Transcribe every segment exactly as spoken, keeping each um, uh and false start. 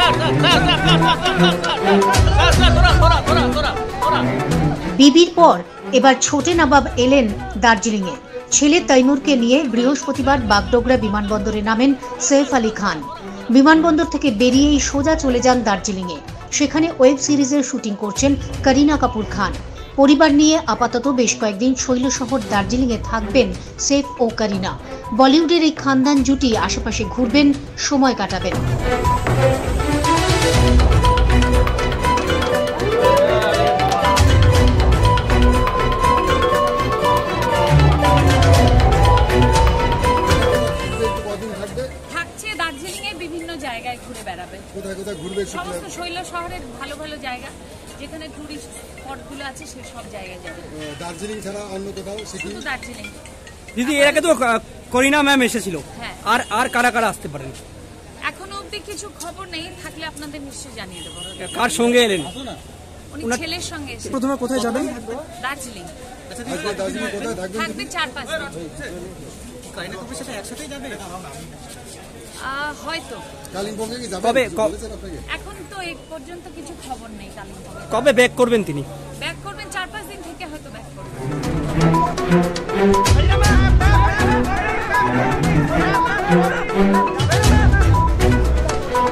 বিবির পর এবার ছোটে নবাব এলেন দার্জিলিংয়ে। ছেলে তৈমুরকে নিয়ে বৃহস্পতিবার বাগডোগরা বিমানবন্দরে নামেন সৈফ আলী খান। বিমানবন্দর থেকে বেরিয়েই সোজা চলে যান দার্জিলিংয়ে। সেখানে ওয়েব সিরিজের শুটিং করছেন করিনা কাপুর খান। পরিবার নিয়ে আপাতত বেশ কয়েকদিন শৈল শহর দার্জিলিংয়ে থাকবেন সৈফ ও করিনা। বলিউডের এই খানদান জুটি আশেপাশে ঘুরবেন, সময় কাটাবেন। বিভিন্ন জায়গায় ঘুরে বেড়াবে। কোথায় কোথায় ঘুরবে? সমস্ত শৈল শহরের ভালো ভালো জায়গা যেখানে টুরিস্ট স্পটগুলো আছে সেই সব জায়গায় যাবে। দার্জিলিং ছাড়া অন্য কোথাও? শুধু দার্জিলিং। দিদি, এর আগে তো করিনা ম্যাম এসেছিল, আর আর কারা কারা আসতে পারেন? এখনো অবধি কিছু খবর নেই, থাকলে আপনাদের নিশ্চয়ই জানিয়ে দেবো। কার সঙ্গে এলেন? উনি ছেলের সঙ্গে এসেছেন। প্রথমে কোথায় যাবেন? দার্জিলিং। দার্জিলিং কোথায় থাকবেন? থাকবে চার পাঁচ দিন। কারিনা কাপুরের সাথে একসাথেই যাবে হয়তো। কালিম্পংয়ে কি যাবেন? এখন তো এই পর্যন্ত কিছু খবর নেই কালিম্পংয়ে। কবে ব্যাক করবেন তিনি? ব্যাক করবেন চার পাঁচ দিন থেকে হয়তো ব্যাক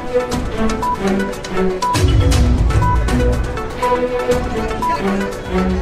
করবেন।